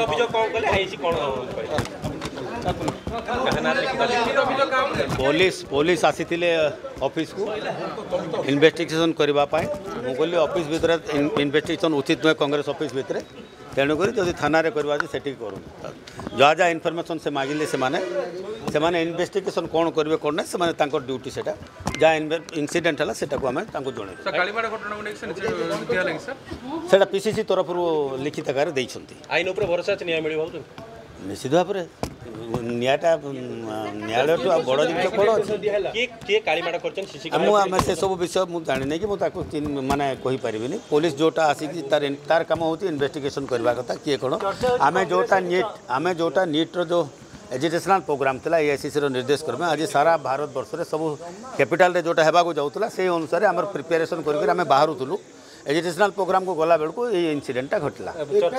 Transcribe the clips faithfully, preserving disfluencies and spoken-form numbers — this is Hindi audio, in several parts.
अभियोग कौन कले आईसी कौन पुलिस पुलिस आसी ऑफिस को इन्वेस्टिगेशन करने मुझे ऑफिस भितर इन्वेस्टिगेशन उचित नुहे कांग्रेस ऑफिस भितर तेणुक जब थाना करा से करूँ जहाँ जहाँ इनफर्मेशन से मागिले से माने इन्वेस्टिगेशन कौन करेंगे कौन ना से ड्यूटी से जहाँ इनसीडेंट है से आम जनइबा पीसीसी तरफ लिखित आकार आईन भरोसा न्याय मिल निश्चित भाव में न्यायटा न्यायालय बड़ जिन कौन अच्छे से सब विषय मुझे जानी कि मुझे माने कहीपरि पुलिस जोटा आसिक तार तार कम हो इन्वेस्टिगेशन करवा कथा किए कौन आम जोटा नीट आम जोटा नीट्र जो एजुकेशनल प्रोग्राम था एआईसीसी निर्देश क्रमे आज सारा भारत वर्ष में सब कैपिटाल जोटा होगा जाऊला से अनुसार आम प्रिपेरेसन कर बाहरुलु एजुकेशनल प्रोग्राम को गला बेलू ये इनसीडेंटा घटला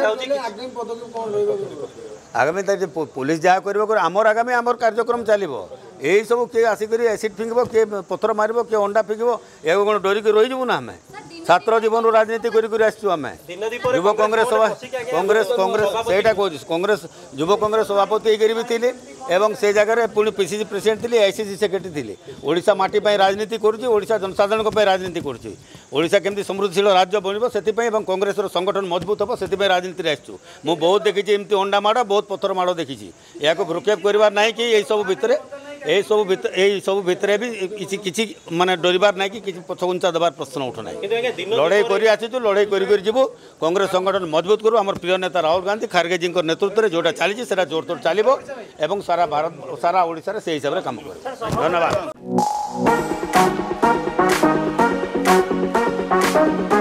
आगामी पुलिस जहाँ कर आमर आगामी आमर कार्यक्रम चलो यही सब किए आसिक एसिड फिंगब किए पथर मार किए अंडा फिंगब या कौन डरिक रहीजु ना आम छात्र जीवन राजनीति करम युव कांग्रेस सभा कांग्रेस कांग्रेस से कांग्रेस युव कांग्रेस सभापति भी थी एवं से जगह पुणी पीसीसी प्रेसिडेंट थी आईसीसी सेक्रेटरी थी ओडिशा माटी राजनीति करुच्चा जनसाधारण राजनीति करुच्चा केमती समृद्धिशील राज्य बनब से कांग्रेस संगठन मजबूत हम से राजनीति आसचु मु बहुत देखी एमती अंडा माड़ बहुत पथर माड़ देखी या भ्रुक्षेप कर ना कि यही सब भितर यही सब भितर यही सब भितर भी किसी माने डरबार ना कि पछघुंचा देवार प्रश्न उठुना लड़ाई कर आसीचु लड़ाई कर जीवु कांग्रेस संगठन मजबूत करूँ आम प्रिय नेता राहुल गांधी खारगे जी नेतृत्व में जोटा चली जोर तोर चलो एवं सारा भारत सारा ओडिशा से हिसाब से काम कर धन्यवाद।